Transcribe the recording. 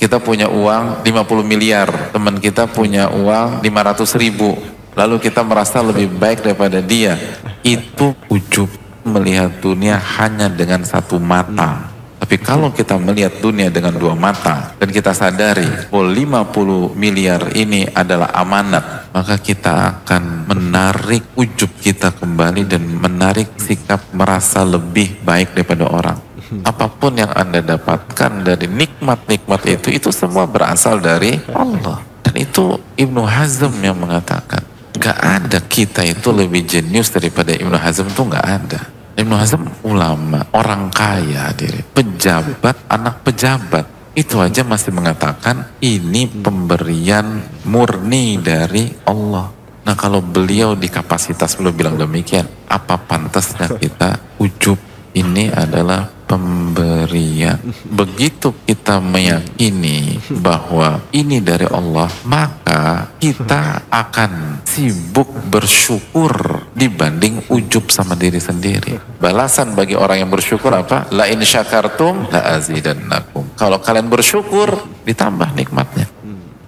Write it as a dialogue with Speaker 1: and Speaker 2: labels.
Speaker 1: Kita punya uang 50 miliar, teman kita punya uang 500.000, lalu kita merasa lebih baik daripada dia. Itu ujub, melihat dunia hanya dengan satu mata. Tapi kalau kita melihat dunia dengan dua mata dan kita sadari bahwa 50 miliar ini adalah amanat, maka kita akan menarik ujub kita kembali dan menarik sikap merasa lebih baik daripada orang. Apapun yang Anda dapatkan dari nikmat-nikmat itu semua berasal dari Allah. Dan itu Ibnu Hazm yang mengatakan, gak ada kita itu lebih jenius daripada Ibnu Hazm, itu gak ada. Ibnu Hazm ulama, orang kaya, pejabat, anak pejabat, itu aja masih mengatakan ini pemberian murni dari Allah. Nah, kalau beliau di kapasitas beliau bilang demikian, apa pantasnya kita ujub ini adalah pemberian. Begitu kita meyakini bahwa ini dari Allah, maka kita akan sibuk bersyukur dibanding ujub sama diri sendiri. Balasan bagi orang yang bersyukur apa? La in syakartum la azidannakum. Kalau kalian bersyukur, ditambah nikmatnya.